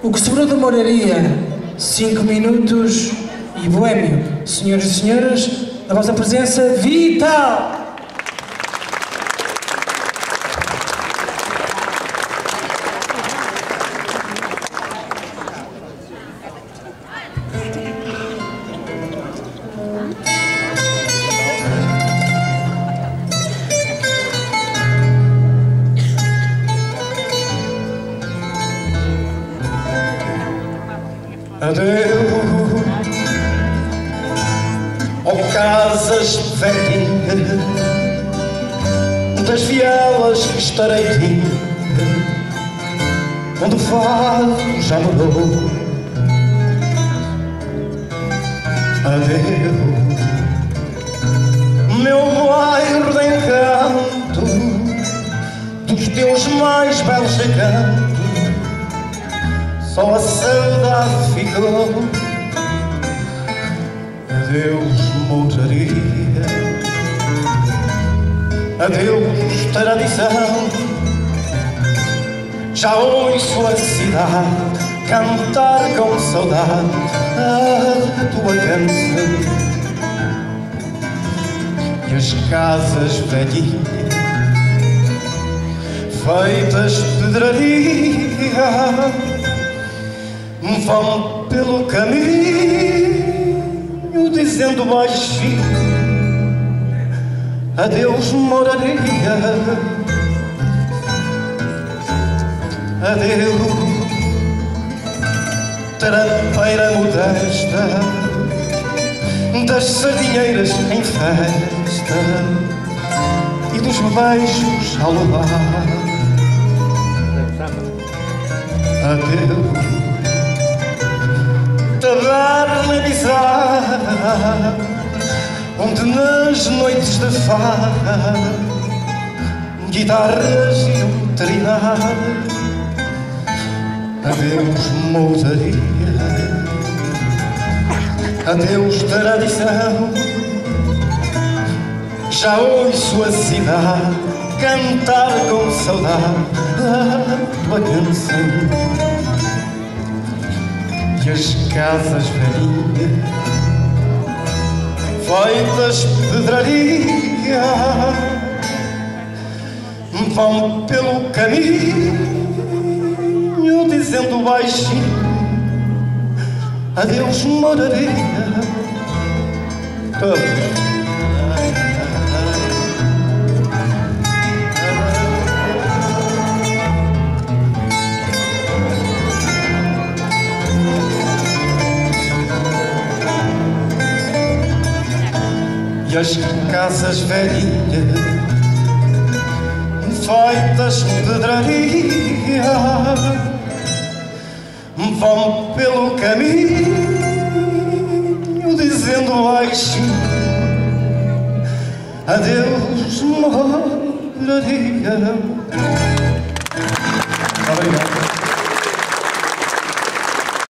O que sobrou da moraria, 5 minutos e boêmio. Senhoras e senhores, a vossa presença vital! Adeus, ó casas velhinhas, das vielas estreitinhas, onde o fado já morou. Adeus, meu bairro de encanto, dos teus mais belos recantos, só a saudade ficou. Adeus, moraria, adeus, tradição. Já ouço a cidade cantar com saudade a tua canção. E as casas velhinhas, feitas de pedraria, vão pelo caminho dizendo baixinho: adeus, moraria, adeus, trapeira modesta das sardinheiras em festa e dos beijos ao luar. Adeus, taberna bizarra, onde nas noites de farra guitarras iam trinar. Adeus, mozaria, adeus, tradição. Já ouço a cidade cantar com saudade a tua canção. E as casas velhinhas, feitas de pedraria, vão pelo caminho dizendo baixinho: adeus, moraria. Todos. E as casas velhinhas, feitas de pedraria, vão pelo caminho dizendo baixinho: adeus, moraria. Obrigado.